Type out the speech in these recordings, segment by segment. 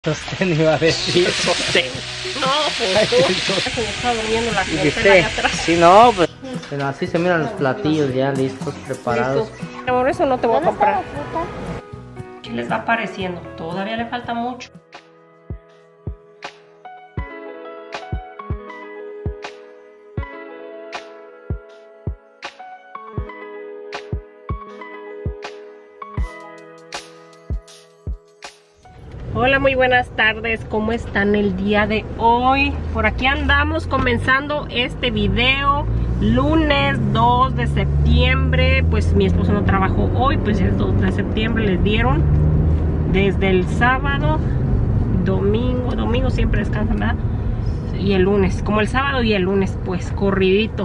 Sostén iba a decir. Sostén. No, pues tú. Se me está durmiendo la clientela allá atrás. Sí, no, pues. Pero así se miran los platillos ya listos, preparados. Por eso no te voy a comprar. ¿Qué les va pareciendo? Todavía le falta mucho. Hola, muy buenas tardes, ¿cómo están el día de hoy? Por aquí andamos comenzando este video lunes 2 de septiembre. Pues mi esposo no trabajó hoy, pues es 2 de septiembre, les dieron desde el sábado, domingo siempre descansan, ¿verdad? Y el lunes, como el sábado y el lunes, pues corridito.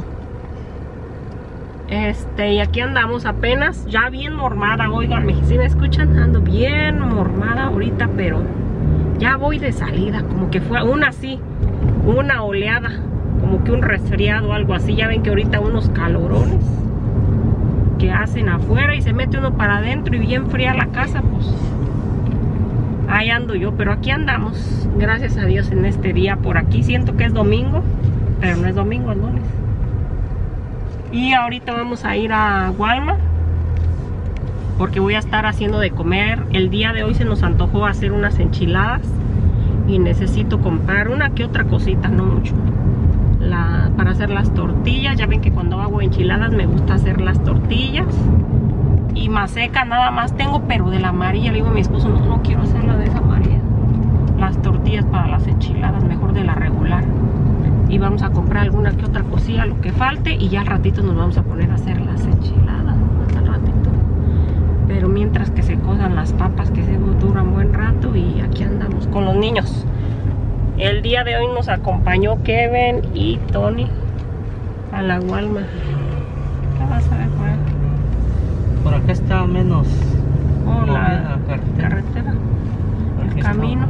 Y aquí andamos apenas, ya bien mormada, oiganme, si me escuchan, ando bien mormada ahorita, pero ya voy de salida, como que fue una oleada, como que un resfriado o algo así. Ya ven que ahorita unos calorones que hacen afuera y se mete uno para adentro y bien fría la casa, pues ahí ando yo, pero aquí andamos, gracias a Dios en este día. Por aquí siento que es domingo, pero no es domingo, es lunes. Y ahorita vamos a ir a Walmart porque voy a estar haciendo de comer. El día de hoy se nos antojó hacer unas enchiladas y necesito comprar una que otra cosita, no mucho, para hacer las tortillas. Ya ven que cuando hago enchiladas me gusta hacer las tortillas. Y maseca nada más tengo, pero de la amarilla. Le digo a mi esposo, no quiero hacerla de esa amarilla, las tortillas para las enchiladas, mejor de la regular. Y vamos a comprar alguna que otra cosilla, lo que falte, y ya al ratito nos vamos a poner a hacer las enchiladas, al ratito. Pero mientras que se cosan las papas, que se duran buen rato, y aquí andamos con los niños. El día de hoy nos acompañó Kevin y Tony a la Walmart. ¿Qué vas a ver por ahí? Por acá está menos. Oh, la carretera. El camino.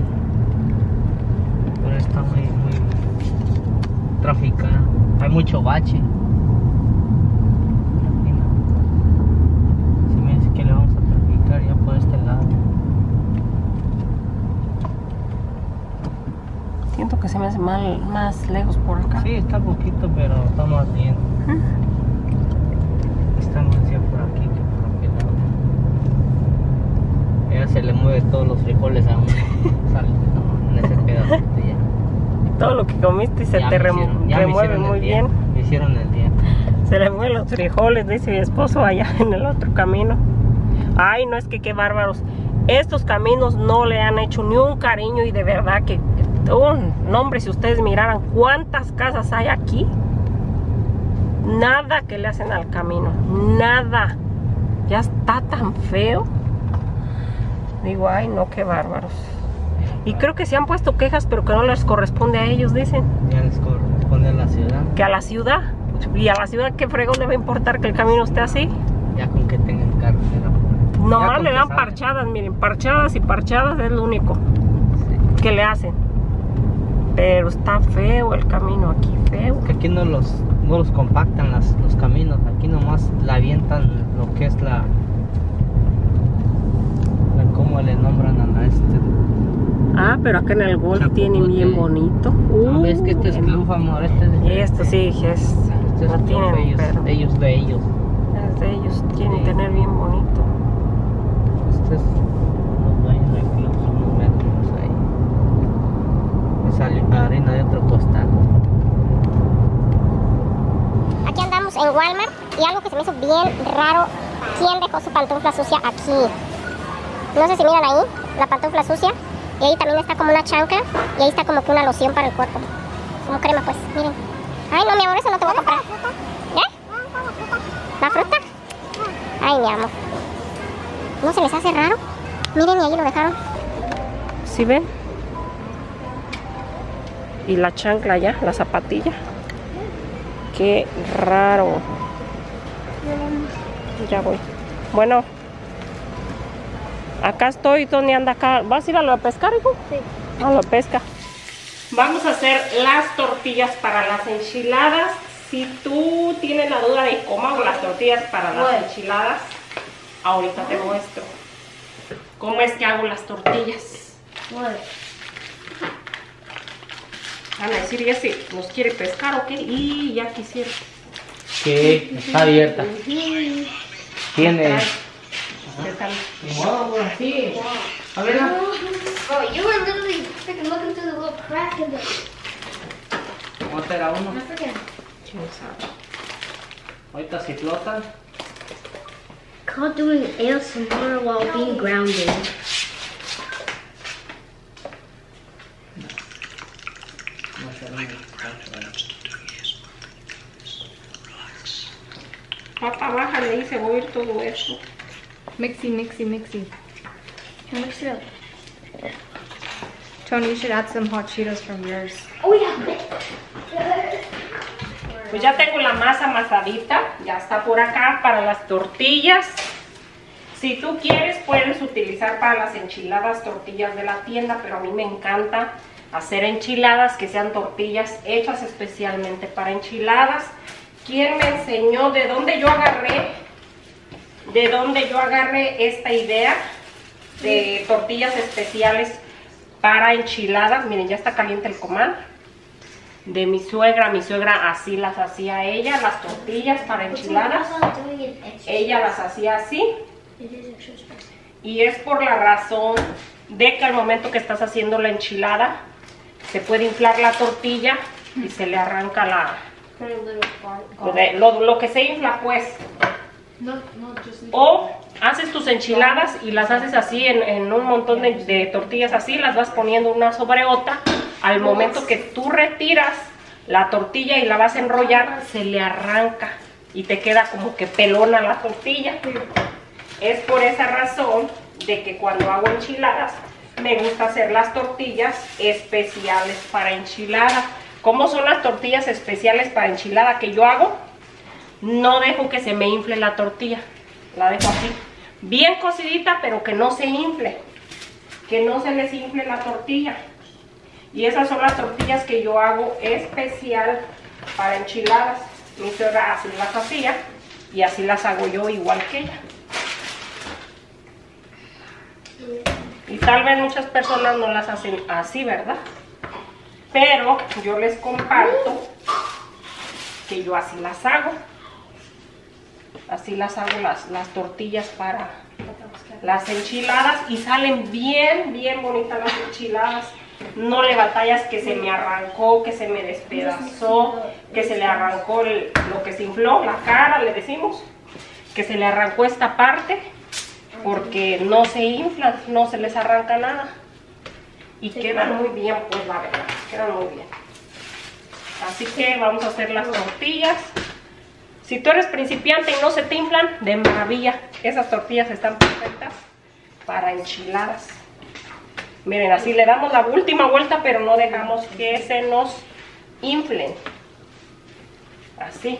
Sí. Pero está muy traficado. Hay mucho bache. Si me dice que le vamos a traficar ya por este lado. Siento que se me hace más lejos por acá. Sí, está poquito, pero está más bien. Está más bien por aquí que por aquel lado. Ella se le mueve todos los frijoles a uno. Sale en ese pedacito ya. Todo lo que comiste se te remueve muy bien. Me hicieron el día. Se le mueven los frijoles, dice mi esposo allá en el otro camino. Ay, no, es que qué bárbaros. Estos caminos no le han hecho ni un cariño, y de verdad que no, hombre, si ustedes miraran cuántas casas hay aquí, nada que le hacen al camino, nada. Ya está tan feo. Digo, ay, no, qué bárbaros. Y creo que se han puesto quejas, pero que no les corresponde a ellos, dicen. Ya les corresponde a la ciudad. Que a la ciudad. Y a la ciudad, ¿qué fregón le va a importar que el camino esté así? Ya con que tengan carretera. Nomás le dan parchadas, miren, parchadas y parchadas es lo único que le hacen. Pero está feo el camino aquí, feo. Que aquí no los compactan los caminos. Aquí nomás la avientan lo que es la ¿cómo le nombran a este? Ah, pero acá en el Golf tienen bien bonito. No, ves que este es club, amor. Esto sí, no tienen ellos de ellos. Es de ellos, tienen que tener bien bonito. Este es los dueños del club, son unos metros ahí. Me sale arena de otro costal. Aquí andamos en Walmart y algo que se me hizo bien raro. ¿Quién dejó su pantufla sucia aquí? No sé si miran ahí, la pantufla sucia. Y ahí también está como una chancla. Y ahí está como que una loción para el cuerpo. Como crema, pues, miren. Ay, no, mi amor, eso no te voy a comprar. ¿Ya? ¿La fruta? Ay, mi amor. ¿No se les hace raro? Miren, y ahí lo dejaron. ¿Sí ven? Y la chancla ya, la zapatilla. Qué raro. Ya voy. Bueno. Acá estoy, Tony anda acá. ¿Vas a ir a lo de pescar, hijo? Sí. A lo de pesca. Vamos a hacer las tortillas para las enchiladas. Si tú tienes la duda de cómo hago las tortillas para las enchiladas, ahorita te muestro cómo es que hago las tortillas. What? Van a decir, ¿y ese nos quiere pescar o qué? Y ya quisiera. Sí, está abierta. Tiene. ¿Qué tal? Ni modo, pues, así. A ver. Bro, you were literally freaking looking through the little crack in the. ¿Cómo será uno? I forget. ¿Quién sabe? Ahorita si flotan. Caught doing ASMR while being grounded. No sé, no. Papá, bájale y se va a oír todo eso. Mixy, mixy, mixy. Can I mix it up? Tony, you should add some hot Cheetos from yours. Oh yeah. Pues ya tengo la masa amasadita, ya está por acá para las tortillas. Si tú quieres puedes utilizar para las enchiladas tortillas de la tienda, pero a mí me encanta hacer enchiladas que sean tortillas hechas especialmente para enchiladas. ¿Quién me enseñó de dónde yo agarré esta idea de tortillas especiales para enchiladas? Miren, ya está caliente el comal. De mi suegra así las hacía ella, las tortillas para enchiladas. Ella las hacía así. Y es por la razón de que al momento que estás haciendo la enchilada se puede inflar la tortilla y se le arranca lo que se infla, pues. O haces tus enchiladas y las haces así en un montón de tortillas así, las vas poniendo una sobre otra. Al momento que tú retiras la tortilla y la vas a enrollar, se le arranca y te queda como que pelona la tortilla. Es por esa razón de que cuando hago enchiladas me gusta hacer las tortillas especiales para enchiladas. ¿Cómo son las tortillas especiales para enchilada que yo hago? No dejo que se me infle la tortilla, la dejo así, bien cocidita, pero que no se infle, que no se les infle la tortilla. Y esas son las tortillas que yo hago especial para enchiladas. Mi suegra así las hacía y así las hago yo igual que ella. Y tal vez muchas personas no las hacen así, ¿verdad? Pero yo les comparto que yo así las hago. Así las hago las tortillas para las enchiladas y salen bien bonitas las enchiladas. No le batallas que se me arrancó, que se me despedazó, que se le arrancó lo que se infló, la cara le decimos, que se le arrancó esta parte, porque no se inflan, no se les arranca nada. Y quedan muy bien, pues la verdad, quedan muy bien. Así que vamos a hacer las tortillas. Si tú eres principiante y no se te inflan, de maravilla. Esas tortillas están perfectas para enchiladas. Miren, así le damos la última vuelta, pero no dejamos que se nos inflen. Así.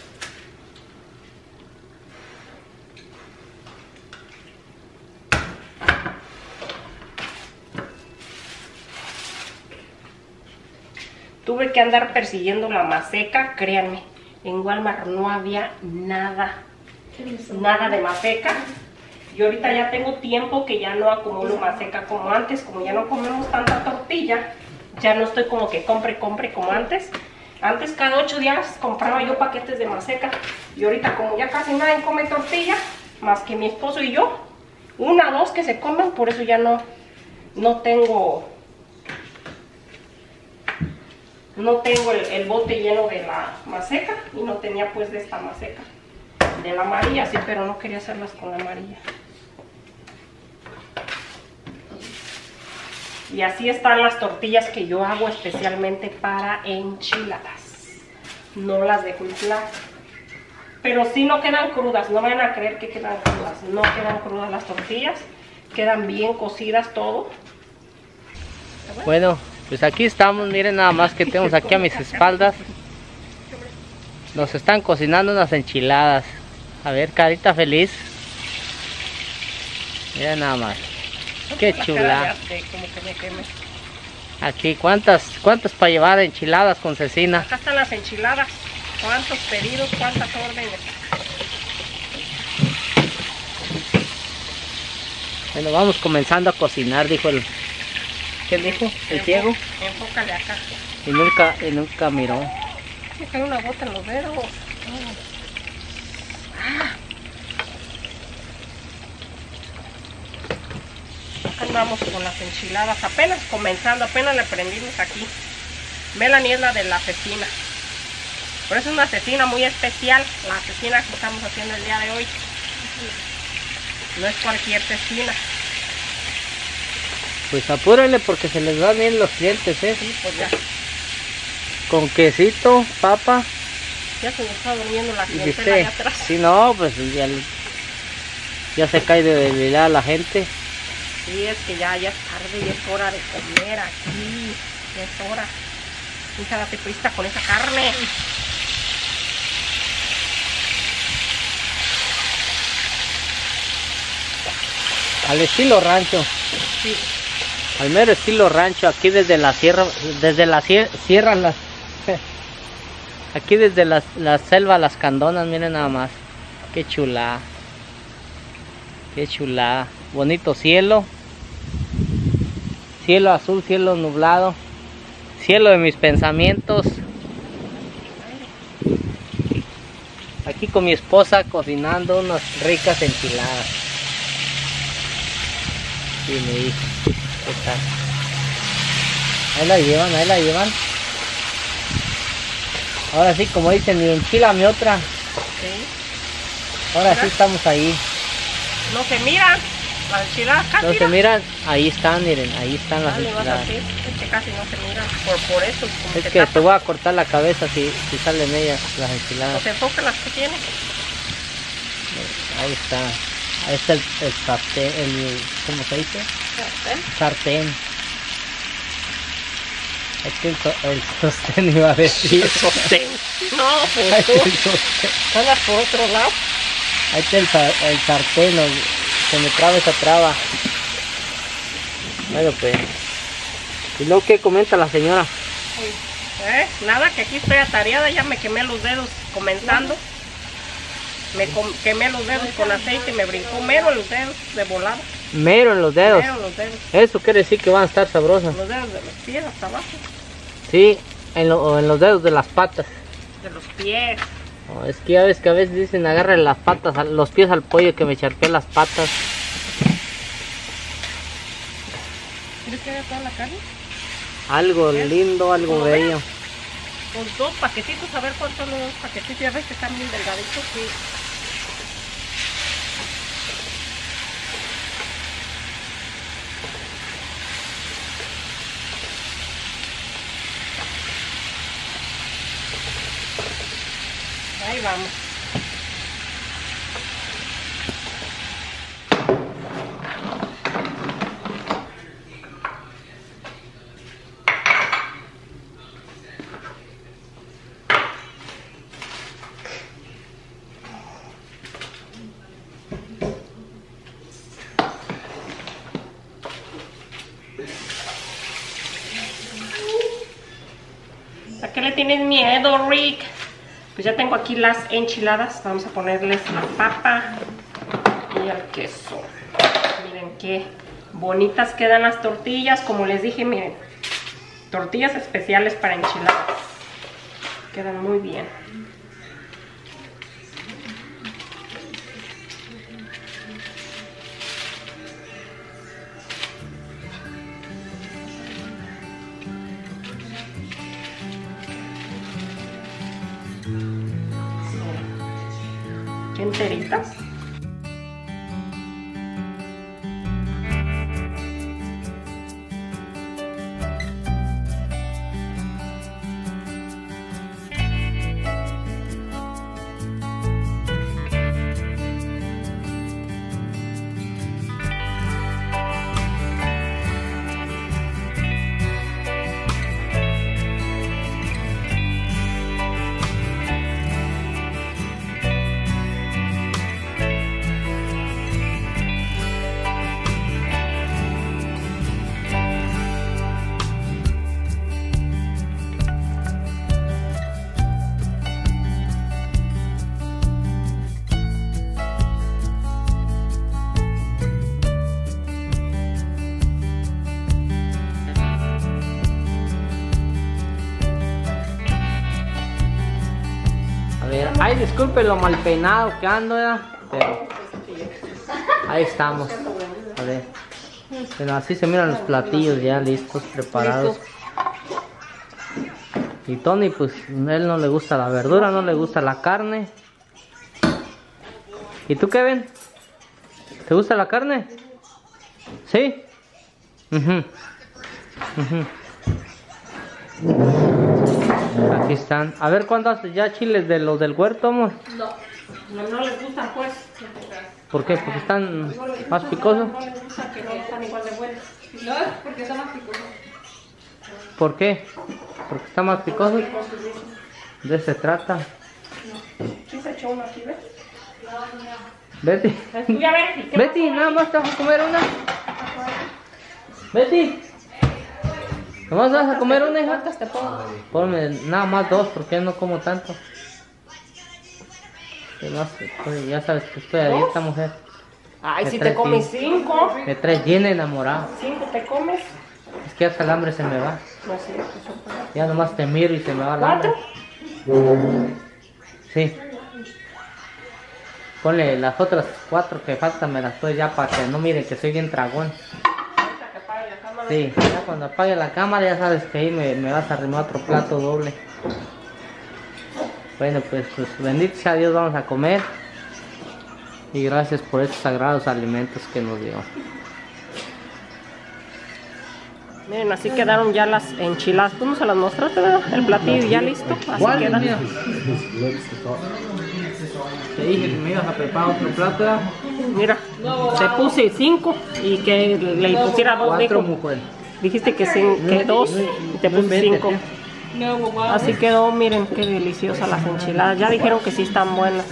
Tuve que andar persiguiendo la maseca, créanme. En Walmart no había nada de maseca. Y ahorita ya tengo tiempo que ya no acumulo maseca como antes. Como ya no comemos tanta tortilla, ya no estoy como que compre como antes. Antes cada 8 días compraba yo paquetes de maseca. Y ahorita como ya casi nadie come tortilla, más que mi esposo y yo, 1 o 2 que se comen, por eso ya no tengo el bote lleno de la maseca. Y no tenía pues de esta maseca, de la amarilla, sí, pero no quería hacerlas con la amarilla. Y así están las tortillas que yo hago especialmente para enchiladas. No las dejo inflar. Pero sí no quedan crudas, no vayan a creer que quedan crudas. No quedan crudas las tortillas, quedan bien cocidas todo. Bueno, pues aquí estamos, miren nada más que tenemos aquí a mis espaldas. Nos están cocinando unas enchiladas. A ver, carita feliz. Mira nada más. Qué chula. Aquí, ¿cuántas para llevar enchiladas con cecina? Acá están las enchiladas. ¿Cuántos pedidos? ¿Cuántas órdenes? Bueno, vamos comenzando a cocinar, dijo ¿Qué dijo? El ciego. Enfócale acá. Y nunca miró. Me cae una gota en los dedos. Acá andamos con las enchiladas, apenas comenzando, apenas le prendimos aquí. Melanie es la de la cecina. Por eso es una cecina muy especial, la cecina que estamos haciendo el día de hoy. No es cualquier cecina. Pues apúrenle porque se les van bien los clientes, ¿eh? Sí, pues ya. Con quesito, papa. Ya se nos está durmiendo la Y clientela allá atrás. si no, pues ya se cae de debilidad la gente. Sí, es que ya es tarde y es hora de comer aquí. Ya es hora. Hija, date prisa con esa carne. Al estilo rancho. Sí. Al mero estilo rancho, aquí desde la sierra, aquí desde la selva, las candonas, miren nada más. Qué chulada. Qué chulada. Bonito cielo. Cielo azul, cielo nublado. Cielo de mis pensamientos. Aquí con mi esposa cocinando unas ricas enchiladas. Sí, mi hijo. ¿Qué tal? Ahí la llevan, ahí la llevan. Ahora sí, como dicen, ni enchilame otra. Sí. Ahora sí estamos ahí. No se miran. Las enchiladas casi. No se miran, ahí están, miren, ahí están las Dale, vas enchiladas. así. Es que casi no se miran. Por eso. Como Es que que te tapan. voy a cortar la cabeza si salen ellas, las enchiladas. Pues enfoca las que tiene. Ahí está. Ahí está el sartén, ¿cómo se dice? Sartén. Es que el sostén iba a decir. Sostén. No, Ahí pues está tú. el sostén. Andas por otro lado. Ahí está el sartén, se me traba esa traba. Bueno pues. ¿Y luego qué comenta la señora? Nada, que aquí estoy atareada, ya me quemé los dedos comenzando. Quemé los dedos con aceite y me brincó mero en los dedos de volada. Mero en los dedos. Mero en los dedos. Eso quiere decir que van a estar sabrosas. Los dedos de los pies hasta abajo. Sí, en los dedos de las patas. De los pies. Oh, es que ya ves que a veces dicen agarre las patas, los pies al pollo que me charqué las patas. ¿Quieres que haga toda la carne? Algo lindo, algo Como bello. Los dos paquetitos, a ver cuántos son los dos paquetitos. Ya ves que están bien delgaditos. Sí. Ahí vamos. ¿A qué le tienes miedo, Rick? Pues ya tengo aquí las enchiladas. Vamos a ponerles la papa y el queso. Miren qué bonitas quedan las tortillas. Como les dije, miren, tortillas especiales para enchiladas. Quedan muy bien. Enteritas. Ay, disculpe lo mal peinado que ando, ¿verdad? Pero ahí estamos. A ver. Pero así se miran los platillos ya listos, preparados. Y Tony, pues, a él no le gusta la verdura, no le gusta la carne. ¿Y tú, Kevin? ¿Te gusta la carne? ¿Sí? Aquí están. A ver, ¿cuántos ya chiles de los del huerto, amor? No les gusta, pues. ¿Por qué? Porque están más picosos. No les gusta que no están igual de buenos. No, porque son más picosos. ¿Por qué? Porque están más picosos. De eso se trata. ¿Quién se echó uno aquí, ves? Betty. Mira, a ver, ¿qué Betty, nada más te vas a comer una. Betty. ¿Nada más vas a comer una, hija? ¿Cuántas te pongo? Ponme nada más 2 porque no como tanto. Pues, ya sabes que estoy a dieta, mujer. Ay, De si 3 te comes sí. 5. De 3 llena enamorado. 5 te comes. Es que hasta el hambre se me va. No sé, eso fue. Ya nomás te miro y se me va el hambre. 4. Sí. Ponle las otras 4 que faltan, me las doy ya para que no miren que soy bien tragón. Sí, ya cuando apague la cámara ya sabes que ahí me vas a arrimar otro plato doble. Bueno, pues bendito sea Dios, vamos a comer. Y gracias por estos sagrados alimentos que nos dio. Miren, así quedaron ya las enchiladas. ¿Tú no se las mostraste, verdad? El platillo ya listo. Así queda. Mira. Te dije que me ibas a preparar otro plato, ¿verdad? Mira, te puse 5 y que le pusiera 2. 4, mujer. Dijiste que 2 y te puse 5. Así quedó, miren qué deliciosas las enchiladas. Ya dijeron que sí están buenas.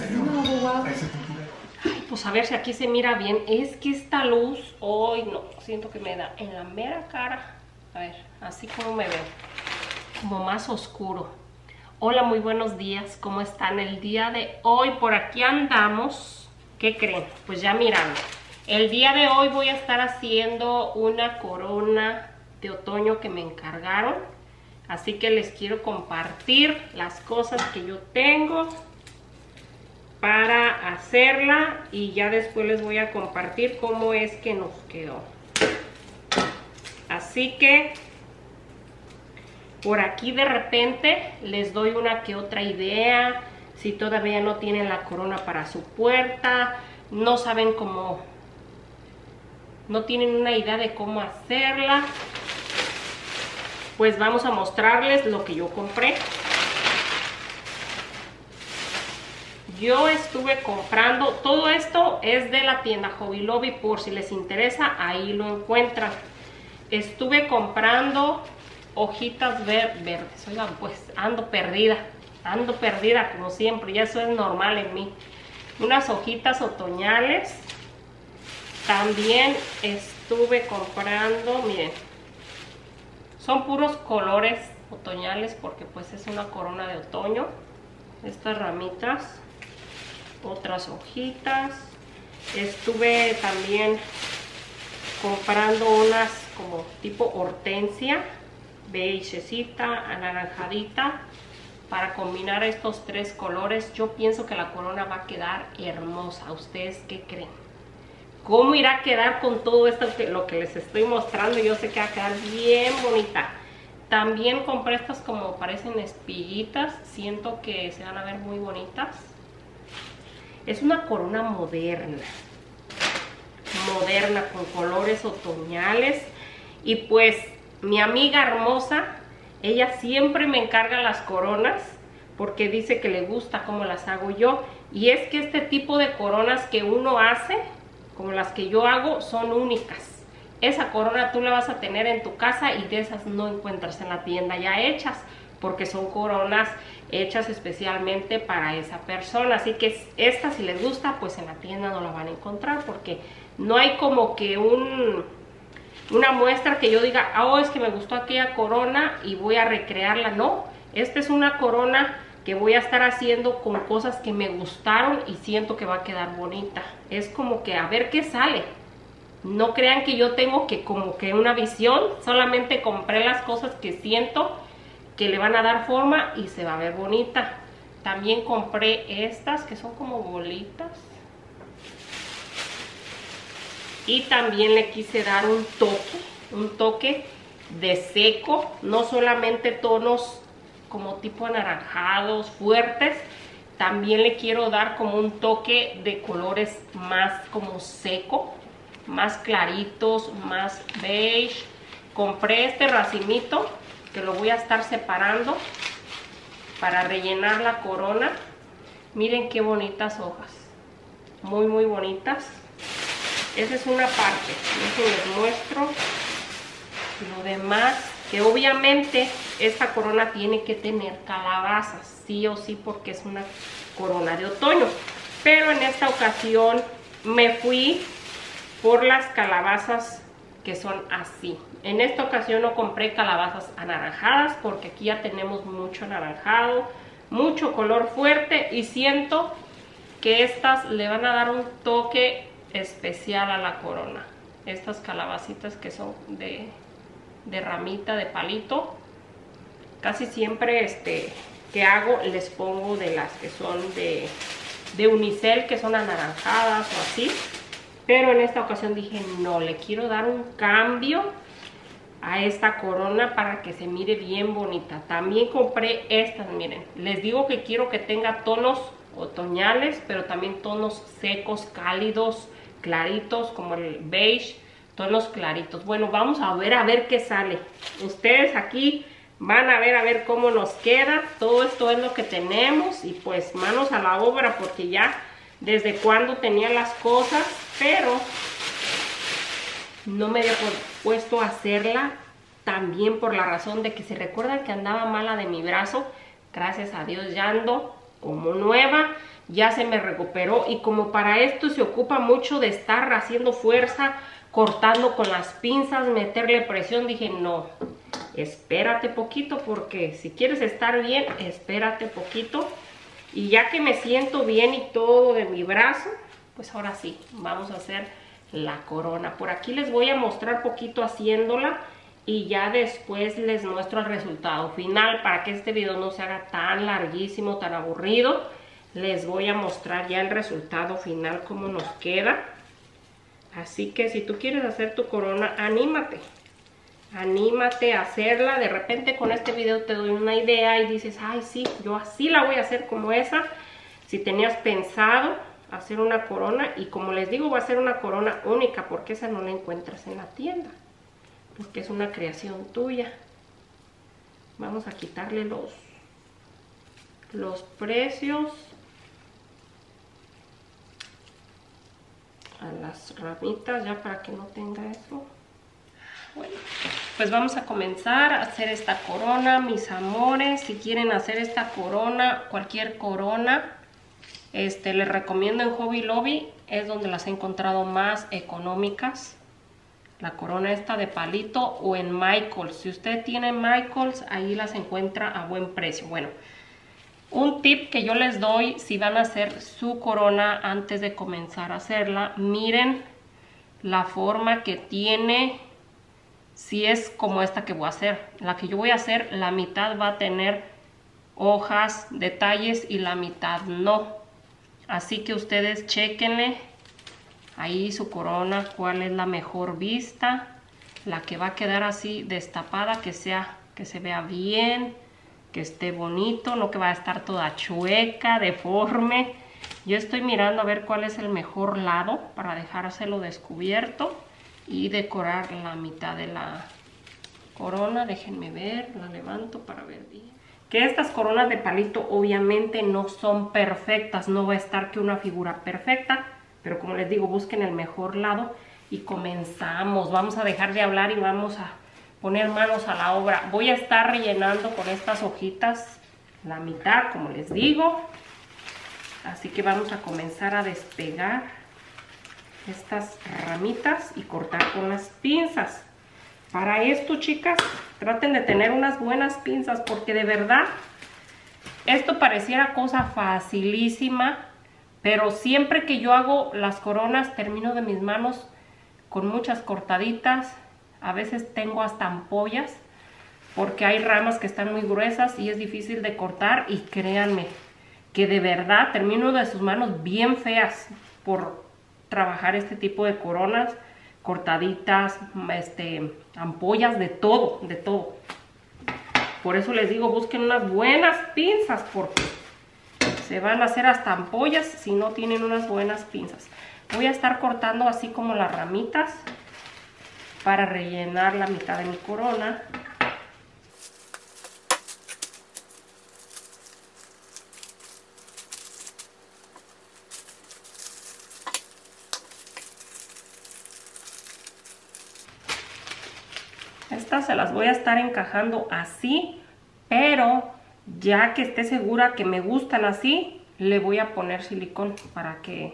Ay, pues a ver si aquí se mira bien. Es que esta luz hoy no, siento que me da en la mera cara. A ver, así como me veo, como más oscuro. Hola, muy buenos días, ¿cómo están el día de hoy? Por aquí andamos. ¿Qué creen? Pues ya mirando. El día de hoy voy a estar haciendo una corona de otoño que me encargaron. Así que les quiero compartir las cosas que yo tengo para hacerla. Y ya después les voy a compartir cómo es que nos quedó. Así que por aquí de repente les doy una que otra idea. Si todavía no tienen la corona para su puerta, no saben cómo, no tienen una idea de cómo hacerla, pues vamos a mostrarles lo que yo compré. Yo estuve comprando, todo esto es de la tienda Hobby Lobby, por si les interesa, ahí lo encuentran. Estuve comprando hojitas verdes. Oigan, pues ando perdida como siempre, ya eso es normal en mí. Unas hojitas otoñales. También estuve comprando, miren, son puros colores otoñales porque pues es una corona de otoño. Estas ramitas, otras hojitas. Estuve también comprando unas como tipo hortensia, beigecita, anaranjadita, para combinar estos 3 colores. Yo pienso que la corona va a quedar hermosa. ¿Ustedes qué creen? ¿Cómo irá a quedar con todo esto lo que les estoy mostrando? Yo sé que va a quedar bien bonita. También compré estas como parecen espiguitas. Siento que se van a ver muy bonitas. Es una corona moderna con colores otoñales. Y pues mi amiga hermosa, ella siempre me encarga las coronas porque dice que le gusta cómo las hago yo. Y es que este tipo de coronas que uno hace, como las que yo hago, son únicas. Esa corona tú la vas a tener en tu casa y de esas no encuentras en la tienda ya hechas, porque son coronas hechas especialmente para esa persona. Así que esta, si les gusta, pues en la tienda no la van a encontrar, porque no hay como que una muestra que yo diga, oh, es que me gustó aquella corona y voy a recrearla. No, esta es una corona que voy a estar haciendo con cosas que me gustaron y siento que va a quedar bonita. Es como que a ver qué sale. No crean que yo tengo que como que una visión, solamente compré las cosas que siento que le van a dar forma y se va a ver bonita. También compré estas que son como bolitas. Y también le quise dar un toque de seco, no solamente tonos como tipo anaranjados, fuertes, también le quiero dar como un toque de colores más como seco, más claritos, más beige. Compré este racimito que lo voy a estar separando para rellenar la corona. Miren qué bonitas hojas, muy muy bonitas. Esa es una parte, eso les muestro. Lo demás, que obviamente esta corona tiene que tener calabazas, sí o sí, porque es una corona de otoño. Pero en esta ocasión me fui por las calabazas que son así. En esta ocasión no compré calabazas anaranjadas porque aquí ya tenemos mucho anaranjado, mucho color fuerte, y siento que estas le van a dar un toque especial a la corona. Estas calabacitas que son de ramita, de palito, casi siempre que hago les pongo de las que son de unicel, que son anaranjadas o así. Pero en esta ocasión dije no, le quiero dar un cambio a esta corona para que se mire bien bonita. También compré estas, miren, les digo que quiero que tenga tonos otoñales, pero también tonos secos, cálidos, claritos, como el beige, tonos claritos. Bueno, vamos a ver qué sale. Ustedes aquí van a ver cómo nos queda. Todo esto es lo que tenemos y pues manos a la obra, porque ya desde cuando tenía las cosas, pero no me había puesto a hacerla, también por la razón de que se recuerdan que andaba mala de mi brazo. Gracias a Dios ya ando como nueva, ya se me recuperó, y como para esto se ocupa mucho de estar haciendo fuerza, cortando con las pinzas, meterle presión, dije no, espérate poquito, porque si quieres estar bien, espérate poquito. Y ya que me siento bien y todo de mi brazo, pues ahora sí, vamos a hacer la corona. Por aquí les voy a mostrar poquito haciéndola y ya después les muestro el resultado final, para que este video no se haga tan larguísimo, tan aburrido. Les voy a mostrar ya el resultado final, cómo nos queda. Así que si tú quieres hacer tu corona, anímate. Anímate a hacerla. De repente con este video te doy una idea y dices, ay sí, yo así la voy a hacer como esa. Si tenías pensado hacer una corona, y como les digo, va a ser una corona única, porque esa no la encuentras en la tienda, porque es una creación tuya. Vamos a quitarle los precios a las ramitas, ya para que no tenga eso. Bueno, pues vamos a comenzar a hacer esta corona, mis amores. Si quieren hacer esta corona, cualquier corona, les recomiendo en Hobby Lobby, es donde las he encontrado más económicas. La corona esta de palito, o en Michaels. Si usted tiene Michaels, ahí las encuentra a buen precio. Bueno, un tip que yo les doy si van a hacer su corona antes de comenzar a hacerla, miren la forma que tiene. Si es como esta que voy a hacer, la que yo voy a hacer, la mitad va a tener hojas, detalles, y la mitad no. Así que ustedes chéquenle ahí su corona, cuál es la mejor vista, la que va a quedar así destapada, que se vea bien, que esté bonito, no que va a estar toda chueca, deforme. Yo estoy mirando a ver cuál es el mejor lado para dejárselo descubierto y decorar la mitad de la corona. Déjenme ver, la levanto para ver bien. Que estas coronas de palito obviamente no son perfectas, no va a estar que una figura perfecta, pero como les digo, busquen el mejor lado y comenzamos. Vamos a dejar de hablar y vamos a poner manos a la obra. Voy a estar rellenando con estas hojitas la mitad, como les digo. Así que vamos a comenzar a despegar estas ramitas y cortar con las pinzas. Para esto, chicas, traten de tener unas buenas pinzas, porque de verdad esto pareciera cosa facilísima, pero siempre que yo hago las coronas termino de mis manos con muchas cortaditas. A veces tengo hasta ampollas porque hay ramas que están muy gruesas y es difícil de cortar, y créanme, que de verdad termino de sus manos bien feas por trabajar este tipo de coronas, cortaditas, ampollas, de todo, de todo. Por eso les digo, busquen unas buenas pinzas porque se van a hacer hasta ampollas si no tienen unas buenas pinzas. Voy a estar cortando así como las ramitas para rellenar la mitad de mi corona. Estas se las voy a estar encajando así, pero ya que esté segura que me gustan así, le voy a poner silicón para que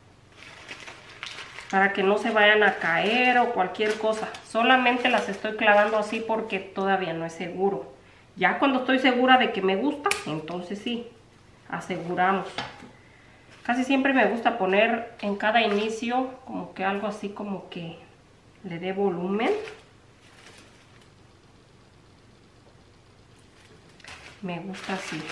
no se vayan a caer o cualquier cosa. Solamente las estoy clavando así porque todavía no es seguro. Ya cuando estoy segura de que me gusta, entonces sí, aseguramos. Casi siempre me gusta poner en cada inicio como que algo así como que le dé volumen. Me gusta así.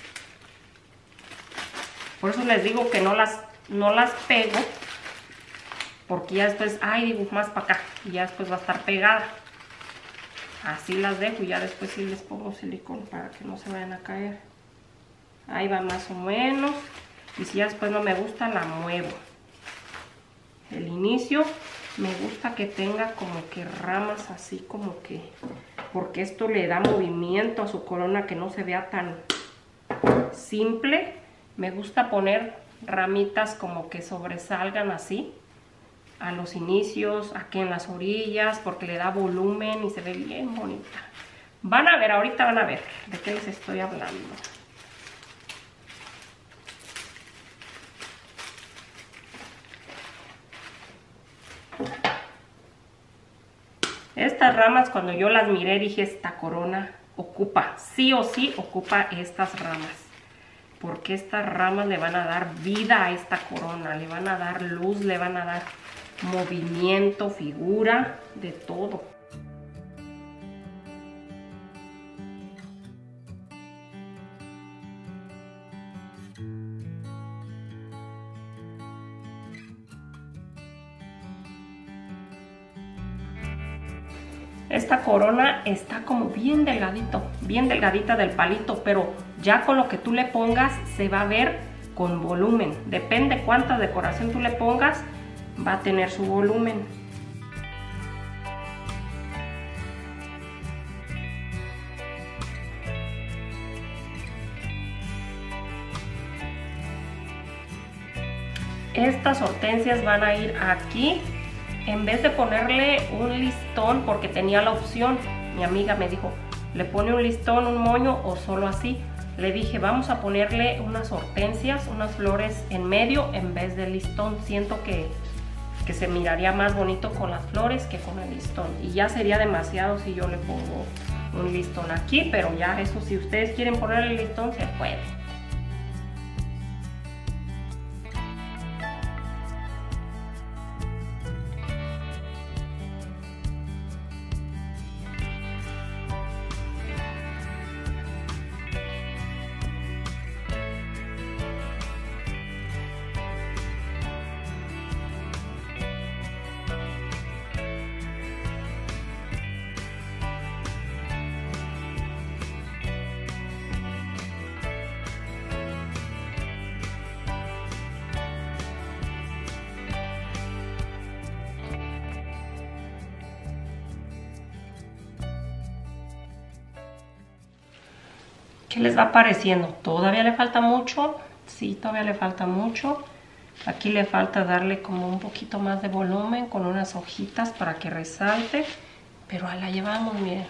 Por eso les digo que no las pego. Porque ya después, ay, digo, más para acá. Y ya después va a estar pegada. Así las dejo y ya después sí les pongo silicón para que no se vayan a caer. Ahí va más o menos. Y si ya después no me gusta, la muevo. El inicio me gusta que tenga como que ramas así como que... Porque esto le da movimiento a su corona, que no se vea tan simple. Me gusta poner ramitas como que sobresalgan así a los inicios, aquí en las orillas, porque le da volumen y se ve bien bonita. Van a ver, ahorita van a ver de qué les estoy hablando. Estas ramas, cuando yo las miré, dije, esta corona ocupa, sí o sí ocupa estas ramas. Porque estas ramas le van a dar vida a esta corona, le van a dar luz, le van a dar movimiento, figura, de todo. Esta corona está como bien delgadito, bien delgadita del palito, pero ya con lo que tú le pongas se va a ver con volumen. Depende cuánta decoración tú le pongas, va a tener su volumen. Estas hortensias van a ir aquí. En vez de ponerle un listón, porque tenía la opción, mi amiga me dijo, ¿le pone un listón, un moño o solo así? Le dije, vamos a ponerle unas hortensias, unas flores en medio en vez del listón. Siento que se miraría más bonito con las flores que con el listón. Y ya sería demasiado si yo le pongo un listón aquí, pero ya eso, si ustedes quieren ponerle el listón, se puede. ¿Qué les va pareciendo? ¿Todavía le falta mucho? Sí, todavía le falta mucho. Aquí le falta darle como un poquito más de volumen con unas hojitas para que resalte. Pero ahí la llevamos, miren.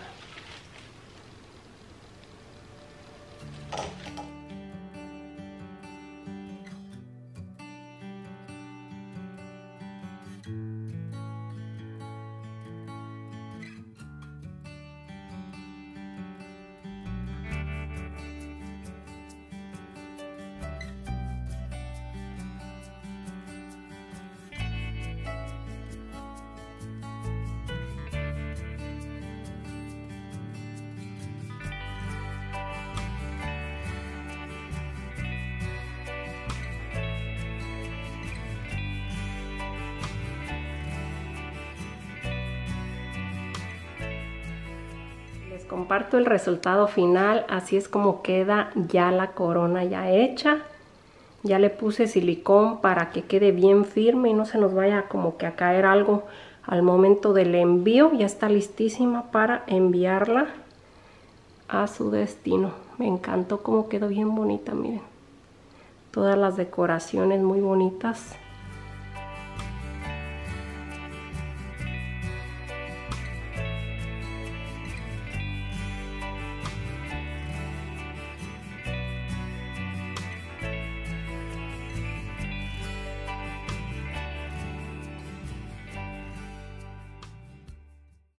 Les comparto el resultado final. Así es como queda ya la corona ya hecha. Ya le puse silicón para que quede bien firme y no se nos vaya como que a caer algo al momento del envío. Ya está listísima para enviarla a su destino. Me encantó cómo quedó bien bonita, miren. Todas las decoraciones muy bonitas.